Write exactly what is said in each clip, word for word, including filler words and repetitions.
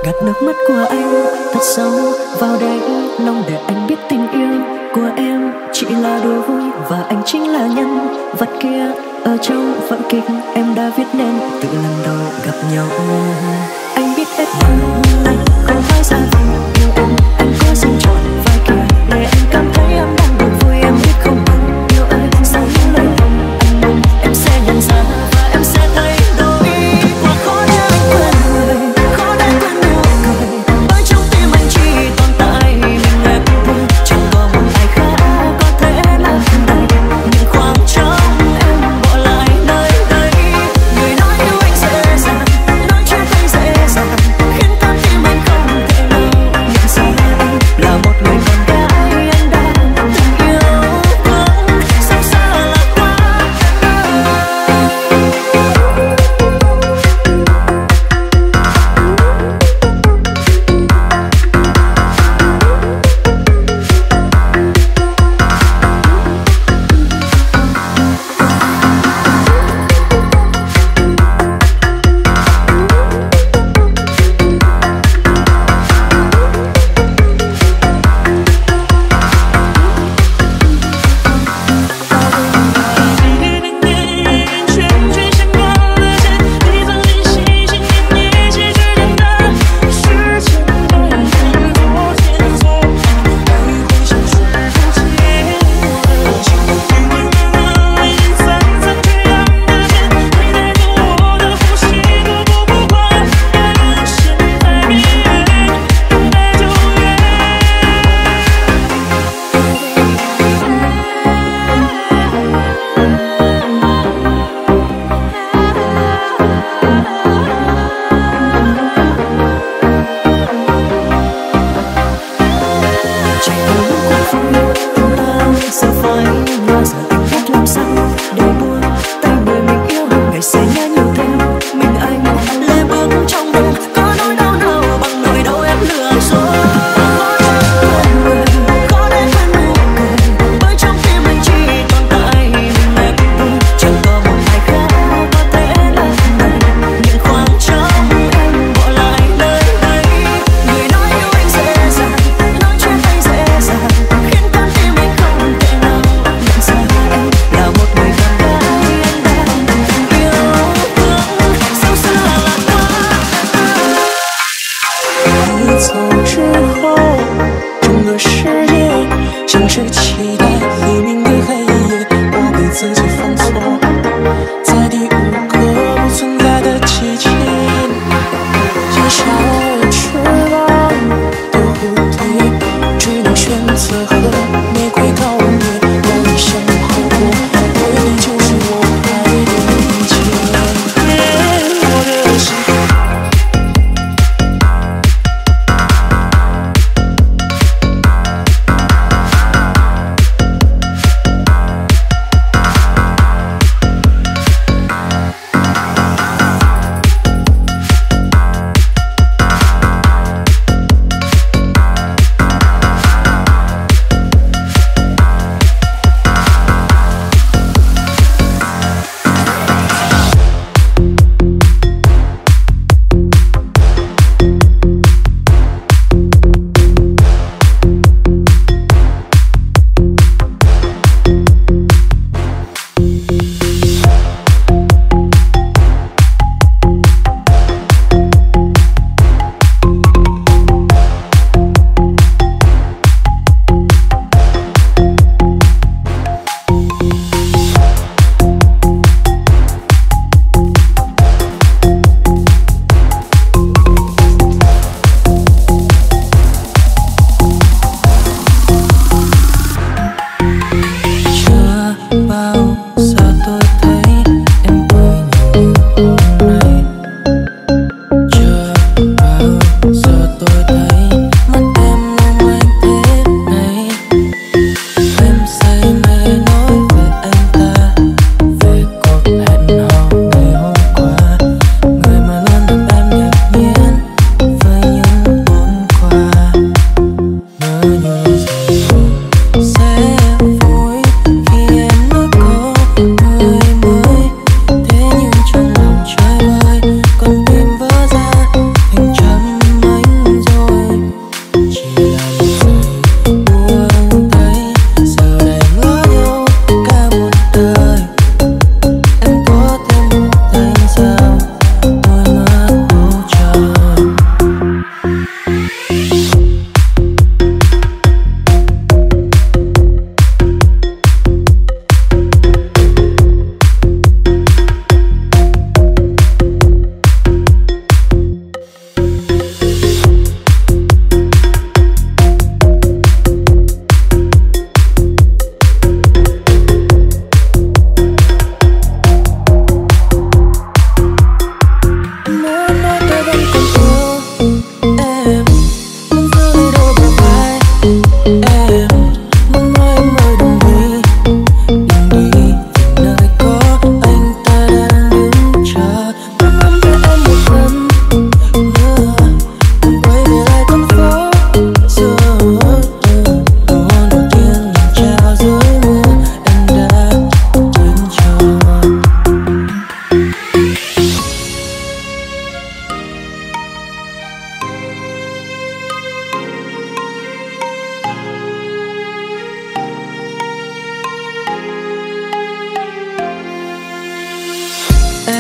Gạt nước mắt của anh thật sâu vào đáy lòng để anh biết tình yêu của em chỉ là đùa vui và anh chính là nhân vật kia ở trong vở kịch em đã viết nên từ lần đầu gặp nhau. Anh biết hết anh, anh không phải xa vời yêu em, anh có xin chọn vai kia để anh cảm thấy em đang được vui. Em biết không bằng yêu ơi, sau những lời lòng anh mong em sẽ nhận ra và em sẽ thay đổi. Quá khó để anh quên người, khó để quên nụ cười, bởi trong tim anh chỉ tồn tại mình em thôi, chẳng có một ai khác có thể làm đầy những khoảng trống em bỏ lại nơi đây. Người nói yêu anh dễ dàng, nói chuyện anh dễ dàng, khiến con tim anh không thể nào nhận ra anh là một người con gái anh đang từng yêu thương. Sao xa là quá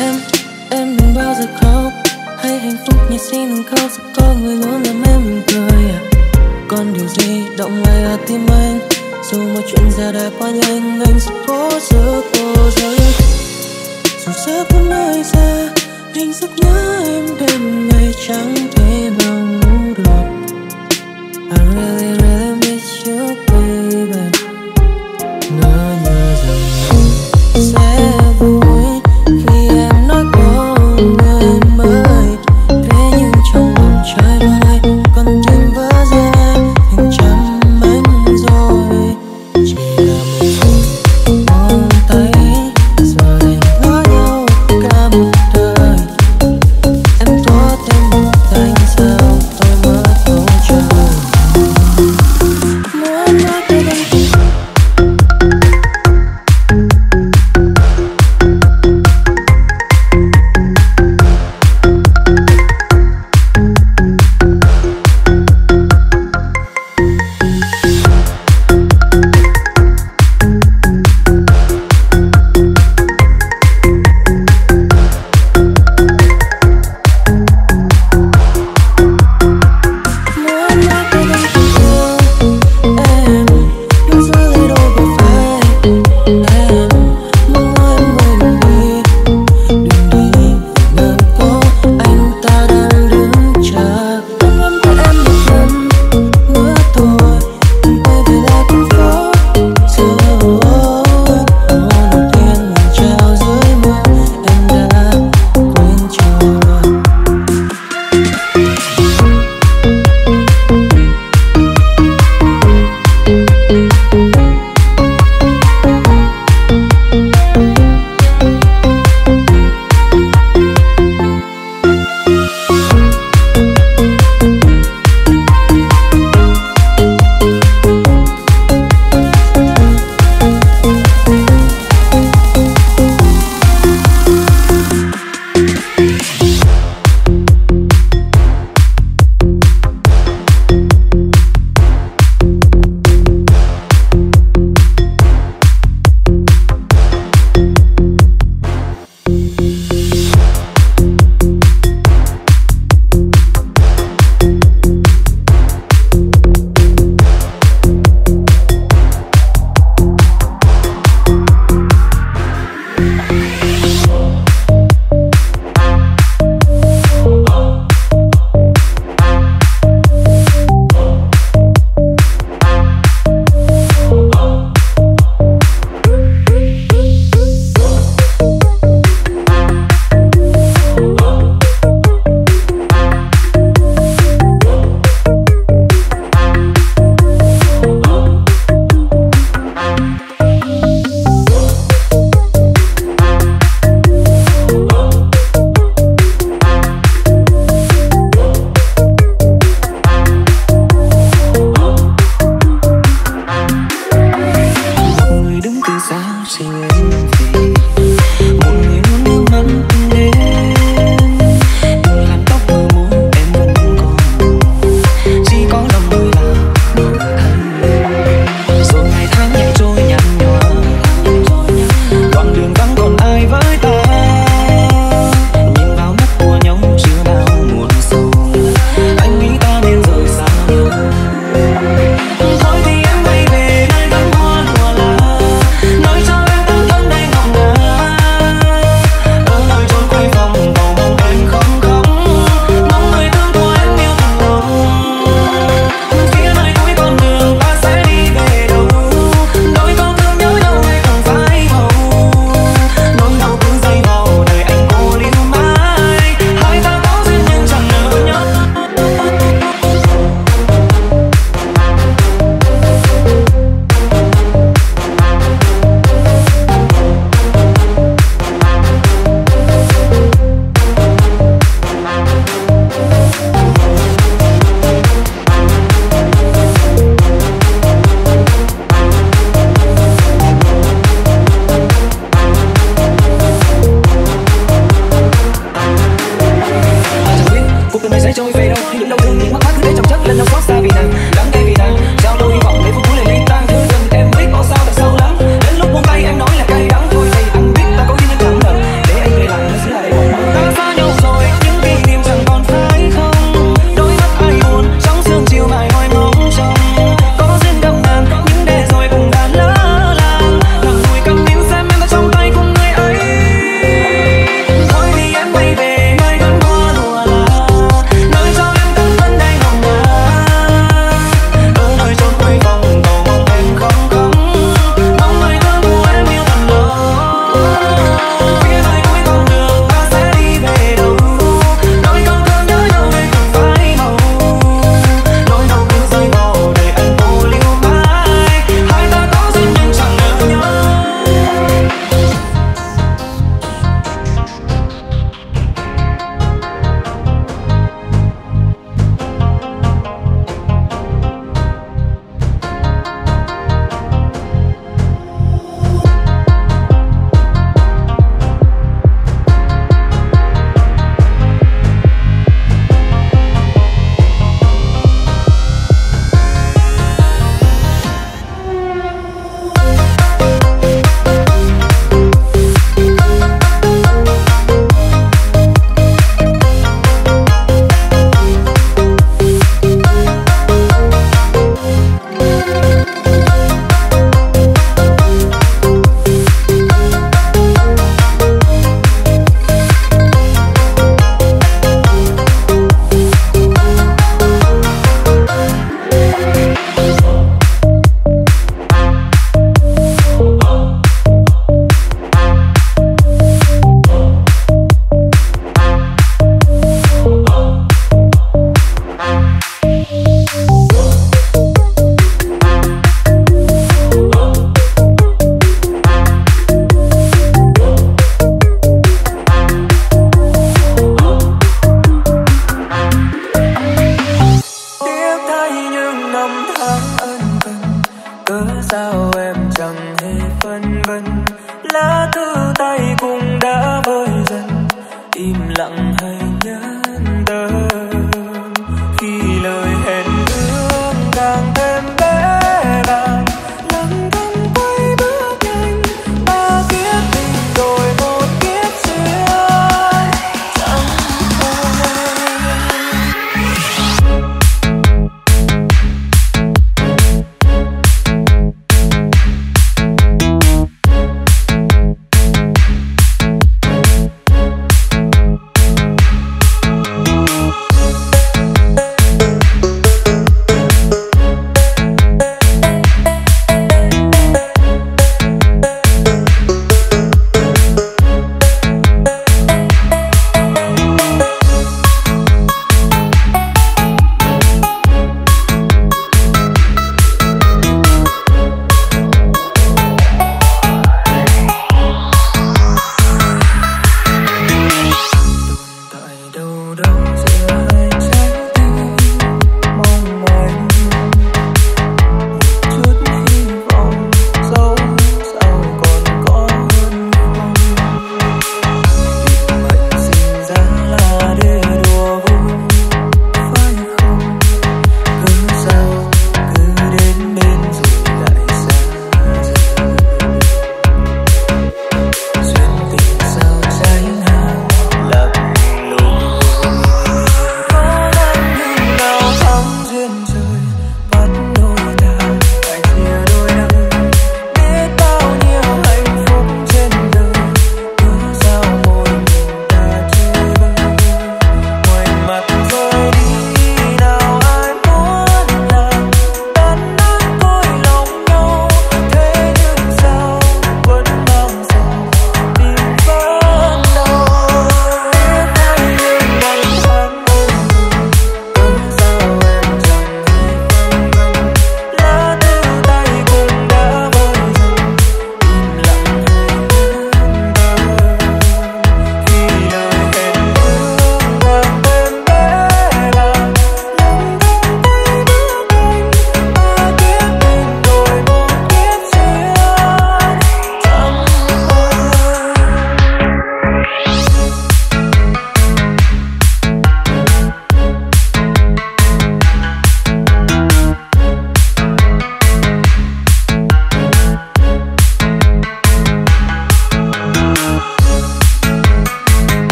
em, em đừng bao giờ khóc. Hãy hạnh phúc nhẹ xin đừng khóc, sẽ có người luôn làm em mỉm cười à. Còn điều gì động lại ở tim anh, dù mọi chuyện ra đã quá nhanh, anh sẽ cố giữ cô dấu. Dù sẽ có nơi xa, anh rất nhớ em đêm ngày chẳng thể nào ngủ được. I really really miss you baby. Ngỡ như rằng anh sẽ vui khi em nói có người mới. Thế nhưng trong vòng trời vơi, con tim vỡ ra thành trăm mảnh rồi. Chỉ là một ngón tay giờ đành ngỡ nhau cả một đời. Em có thêm một cánh sao tôi mất bầu trời. Muốn nói tôi bằng tình. sao em chẳng hề phân vân, lá thư tay cũng đã vơi dần, im lặng hay nhẫn tâm khi lời hẹn ước càng thêm bé bàng. Lặng thầm quay bước nhanh ba kiếp tình rồi một kiếp duyên chẳng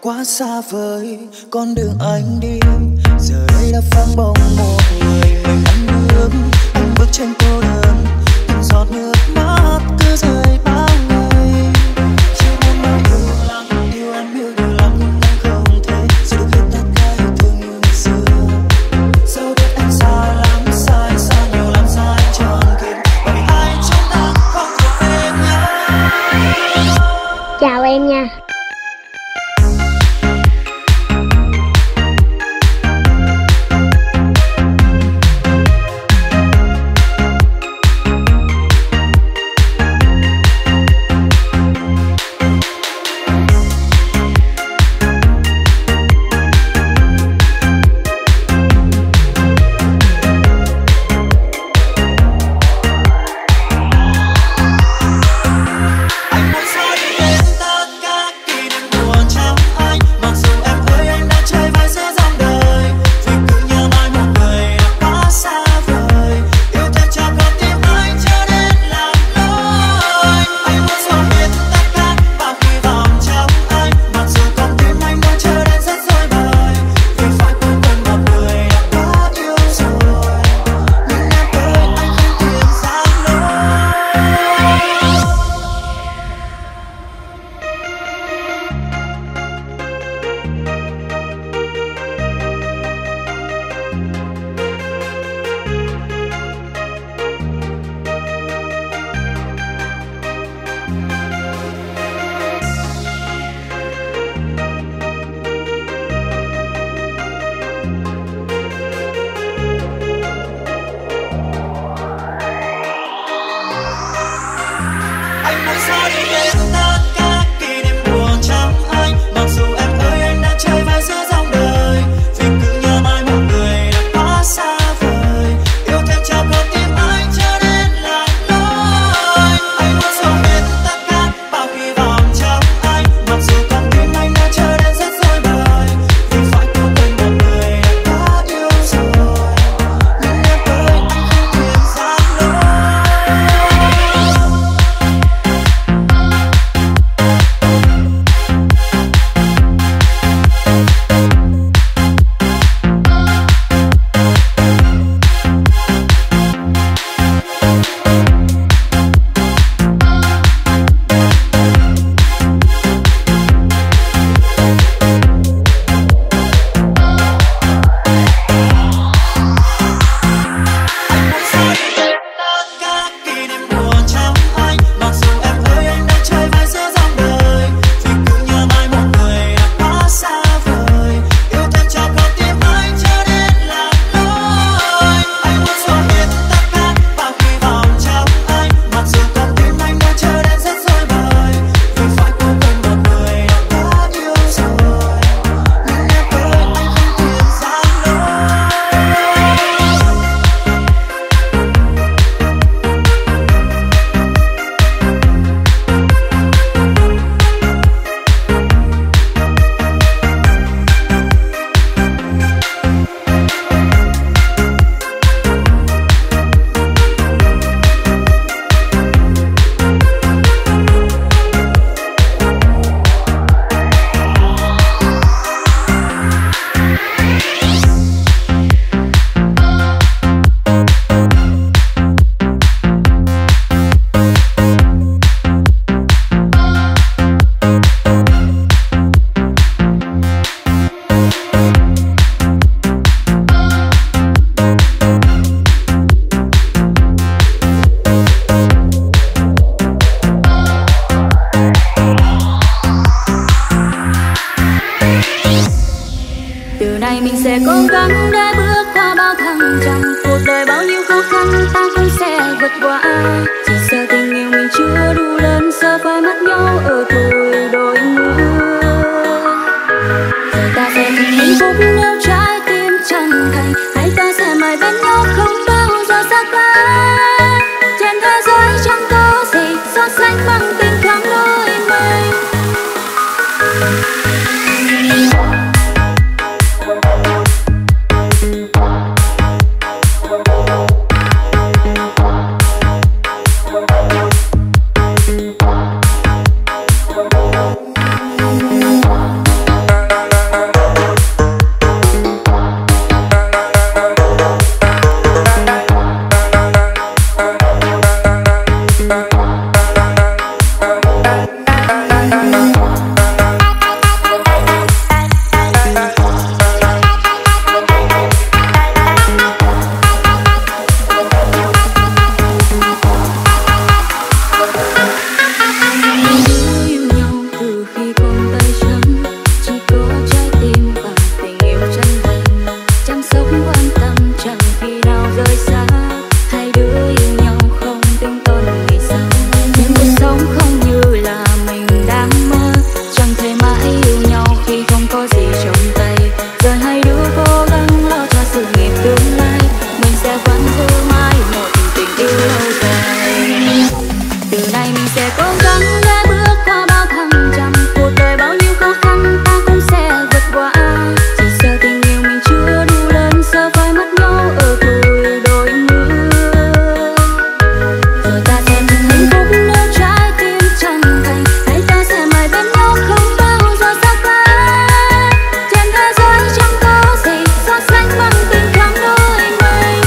quá xa vời con đường anh đi, giờ đây đã vắng bóng một người mình ăn nước. Anh bước trên cô đơn, từng giọt nước mắt cứ rơi bao ngày. Chỉ muốn nói yêu lắm, yêu em yêu nhiều lắm nhưng anh không thể giữ được hết tất cả yêu thương như ngày xưa. Dẫu biết anh sai lắm, sai sai nhiều lắm, sai tròn kịp bởi vì hai chúng ta không thuộc về nhau. Chào em nha. khi không có gì trong tay, rồi hai đứa cố gắng lo cho sự nghiệp tương lai. Mình sẽ vẫn giữ mãi một tình yêu lâu dài. Từ nay mình sẽ cố gắng để bước qua bao thăng trầm, cuộc đời bao nhiêu khó khăn ta cũng sẽ vượt qua. Chỉ sợ tình yêu mình chưa đủ lớn, sợ phải mất nhau ở tuổi đôi mươi. Rồi ta sẽ thật hạnh phúc nếu trái tim chân thành, hay ta sẽ mãi bên nhau không bao giờ xa cách. Trên thế giới chẳng có gì so sánh bằng tình cảm đôi mình.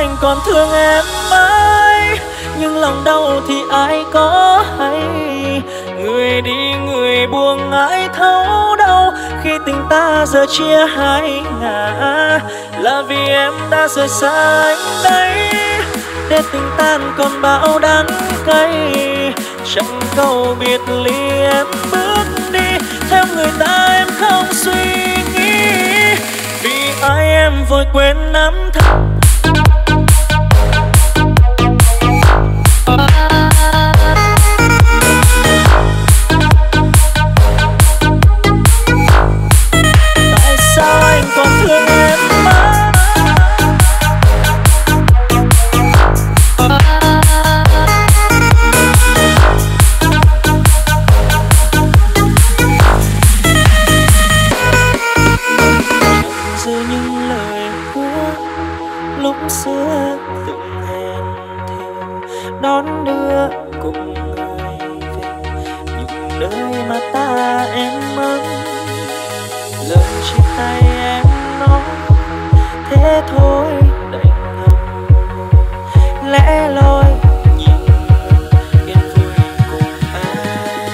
anh còn thương em mãi, nhưng lòng đau thì ai có hay. Người đi người buông ai thấu đâu khi tình ta giờ chia hai ngả. Là vì em đã rời xa anh đấy, để tình tan còn bao đắng cay. Chẳng câu biệt ly em bước đi, theo người ta em không suy nghĩ. Vì ai em vội quên năm tháng. Tại sao anh còn thương em mãi? Giờ những lời hứa lúc xưa từng hẹn thề đón đưa cùng người về những nơi mà ta em mơ. Lời chia tay em nói thế thôi đành ngầm, lẽ loi nhìn yên vui cùng ai.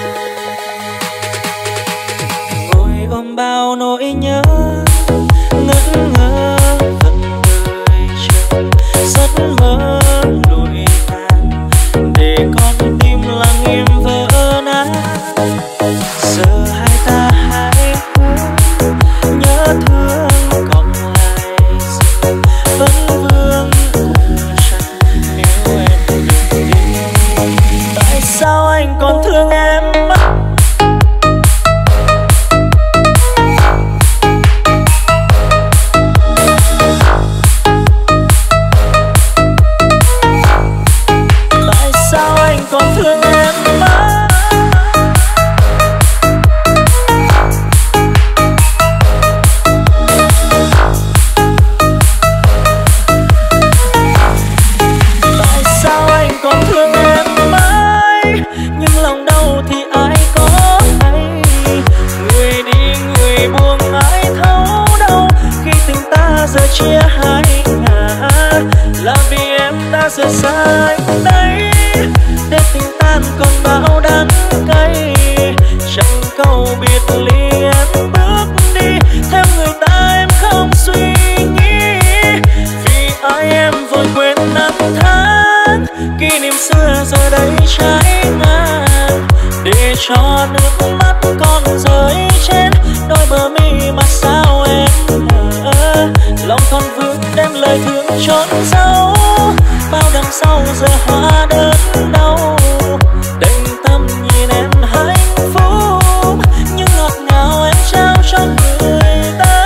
Ngồi ôm bao nỗi nhớ ngẩn ngơ vẫn đợi chờ, giấc mơ lụi tàn để con tim lặng im vỡ nát. Giờ hai ta hãy hướng nhớ thương còn lại gì, vẫn vương cùng chẳng nếu em đừng đi. Tại sao anh còn thương em mãi? Thương em mãi. Tại sao anh còn thương em mãi, nhưng lòng đau thì ai có hay. Người đi người buông ai thấu đâu khi tình ta giờ chia hai ngả. Là vì em đã rời xa anh đấy, để tình tan còn bao đắng cay. Chẳng câu biệt ly em bước đi, theo người ta em không suy nghĩ. Vì ai em vội quên năm tháng, kỷ niệm xưa giờ đây trái ngang. Để cho nước mắt còn rơi trên đôi bờ mi mà sao em nỡ. Lòng còn vương đem lời thương trốn giấu, bao đằng sau giờ hóa đơn đau. Đành tâm nhìn em hạnh phúc, nhưng ngọt ngào em trao cho người ta.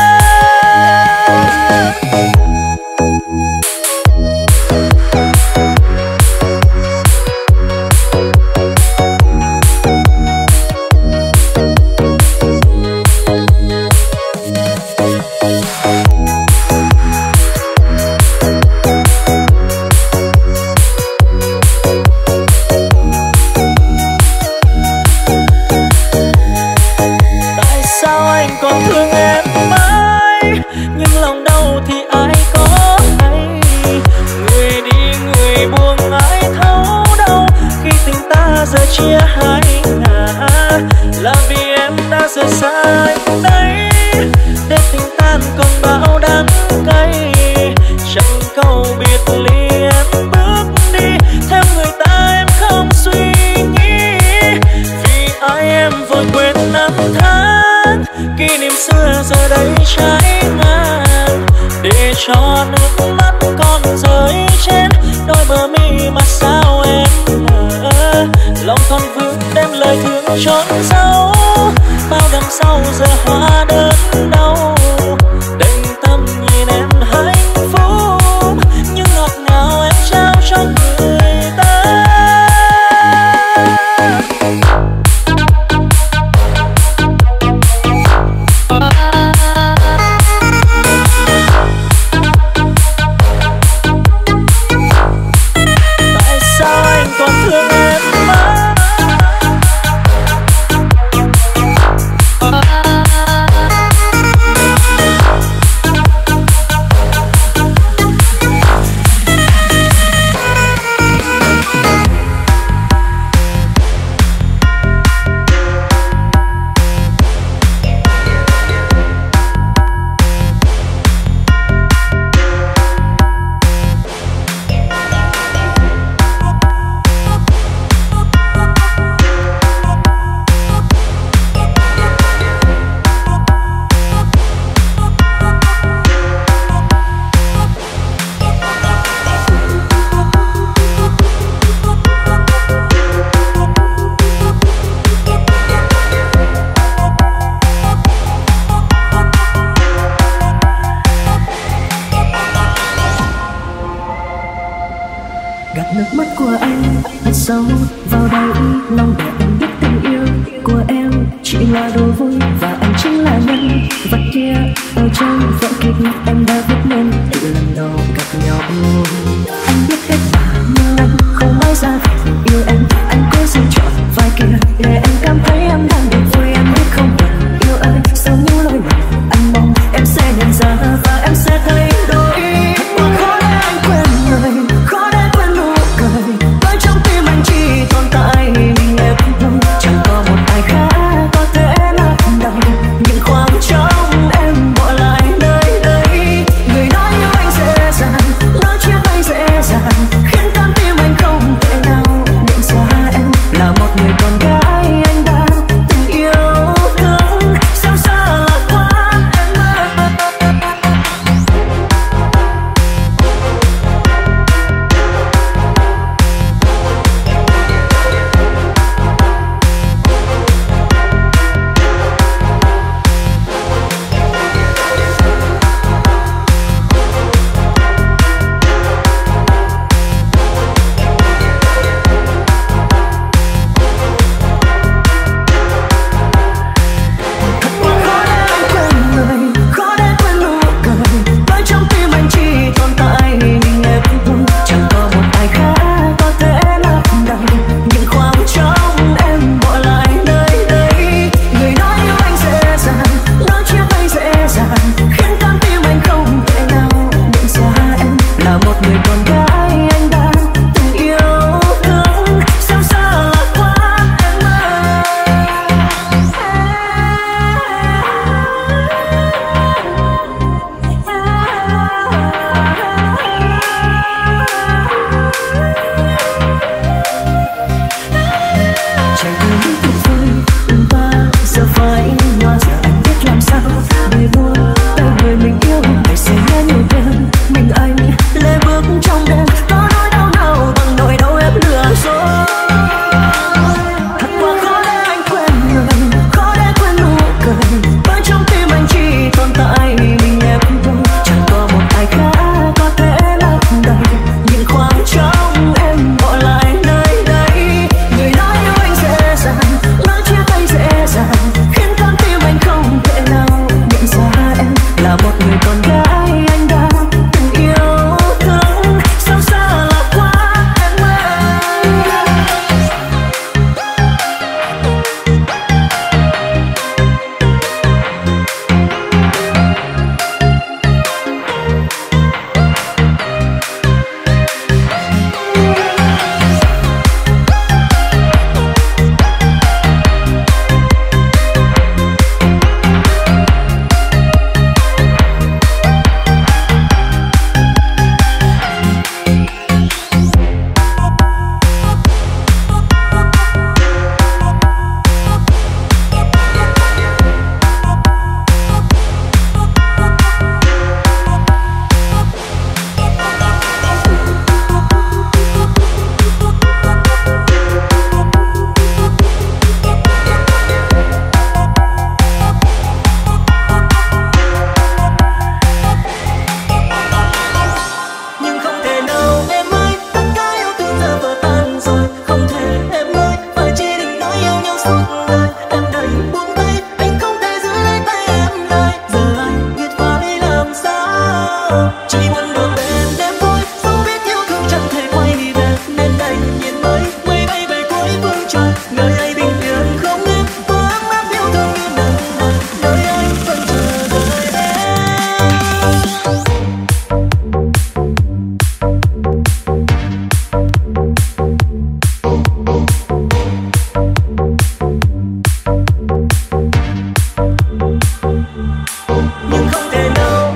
Còn thương em mãi, nhưng lòng đau thì ai có hay. Người đi người buông ai thấu đâu khi tình ta giờ chia hai ngả. Là vì em đã rời xa anh đấy, để tình tan còn bao đắng cay. Chẳng câu biệt ly em bước đi, theo người ta em không suy nghĩ. Vì ai em vội quên năm tháng, kỷ niệm xưa giờ đây trái ngang. Để cho nước mắt còn rơi trên đôi bờ mi mà sao em nỡ. Lòng còn vương đem lời thương trốn giấu, bao đằng sau giờ hóa đơn đau. Đành tâm nhìn em hạnh phúc, nhưng ngọt ngào em trao cho người ta. Tại sao anh còn thương em mãi? sâu vào đây lòng để anh biết tình yêu của em chỉ là đùa vui và anh chính là nhân vật kia ở trong vở kịch em đã viết nên từ lần đầu gặp nhau. Anh biết hết và nhưng anh không nói ra về tình yêu em. Anh cố giữ chọn vai kia để em cảm thấy em đang được vui. Em biết không cần yêu ai sau những lỗi lầm anh mong em sẽ nhận ra và em sẽ thay đổi. Thật khó để anh quên người, khó để quên nụ cười bởi trong tim anh chỉ tồn tại mình em thôi. Chẳng có một ai khác có thể lấp đầy những khoảng trống em bỏ lại nơi đây. Người nói yêu anh dễ dàng, nói chia tay dễ dàng khiến con tim anh không thể nào nhận ra em là một người con gái anh đã từng yêu thương. Sao xa là quá em ơi. Khó để quên nụ cười bởi trong tim anh chỉ tồn tại mình em thôi. Chẳng có một ai khác có thể lấp đầy những khoảng trống em bỏ lại nơi đây. Người nói yêu anh dễ dàng, nói chia tay dễ dàng khiến con tim anh không thể nào nhận ra em là một người con gái anh đã từng yêu thương. Sao xa là quá em ơi. Chẳng cứ biết tuyệt vời và giờ phải mà giờ anh biết làm sao để buông tay người mình yêu để sẽ nghe nhiều đêm mình anh lê bước trong đêm có nỗi đau nào bằng nỗi đau em lừa dối. Thật quá khó để anh quên người, khó để quên nụ cười bởi trong tim anh chỉ tồn tại mình em thôi. Chẳng có một ai khác có thể lấp đầy những khoảng trống em bỏ lại nơi đây. Người nói yêu anh dễ dàng, nói chia tay dễ dàng khiến con tim anh không thể nào nhận ra em là một người con gái anh đã từng yêu thương. Sao xa là quá em ơi. Nhưng không thể nào em ơi, tất cả yêu thương giờ vỡ tan rồi. Không thể em ơi, phải chỉ định nói yêu nhau suốt đời. Em đành buông tay, anh không thể giữ lấy tay em lại. Giờ anh biết phải làm sao, chỉ muốn được bên em thôi. Dẫu biết yêu thương chẳng thể quay về nên đành nhìn mới mây bay về cuối phương trời. Nơi ấy bình yên không em, có ấm áp yêu thương như nồng nàn. Nơi anh vẫn chờ đợi em. Nhưng không thể nào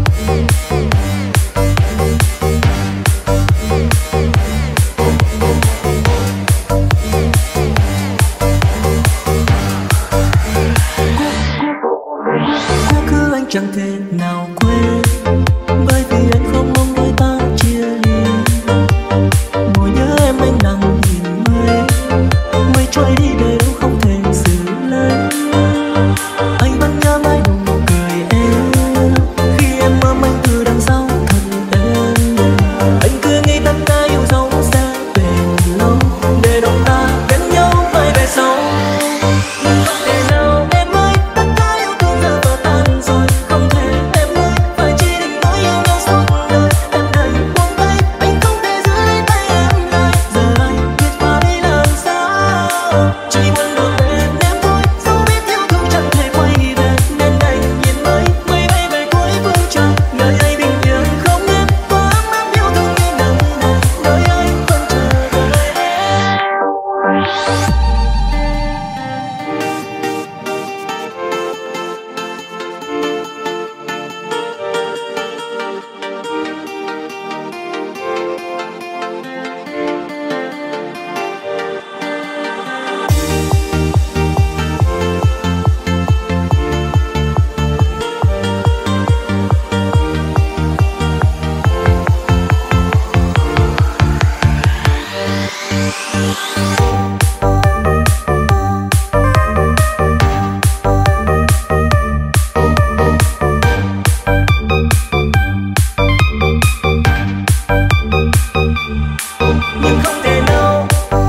quá khứ anh chẳng thể nào quên bởi vì anh không mong đôi ta chia ly. Ngồi nhớ em anh nằm nhìn mây, mây trôi đi đời đâu không thể giữ lấy. Anh vẫn nhớ mãi nụ cười em khi em ôm anh từ đằng sau thật êm. Anh cứ nghĩ tất cả yêu dấu sẽ bền lâu để chỉ muốn một bên em thôi, dẫu biết yêu thương chẳng thể quay về nên đành nhìn mây mây bay về cuối phương trời, nơi ấy bình yên không em có ấm áp yêu thương như nồng nàn, nơi ấy vẫn chờ đợi em. Nhưng không thể nào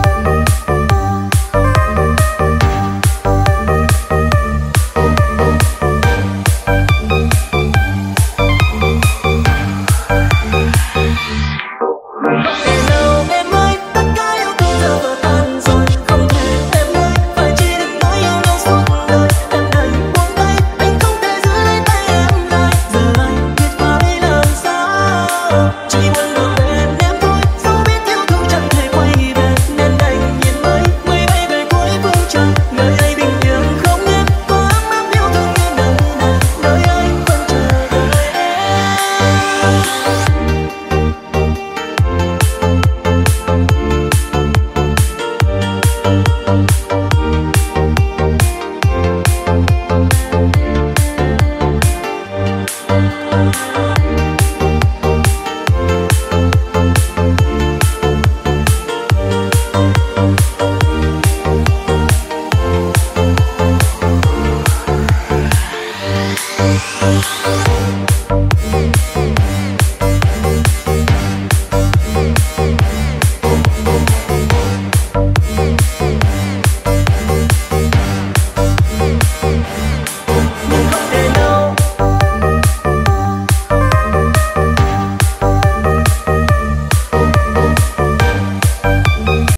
Để nào em ơi, tất cả yêu thương giờ vỡ tan rồi. Không thể em ơi, phải chỉ đừng nói yêu nhau suốt đời. Em đành buông tay, anh không thể giữ lấy tay em lại. Giờ anh biết phải làm sao. Chỉ muốn một bên em thôi, dẫu biết yêu thương chẳng thể quay về nên đành nhìn mây mây bay về cuối phương trời, nơi ấy bình yên không em có ấm áp yêu thương như nồng nàn, nơi ấy vẫn chờ đợi em. Thank you.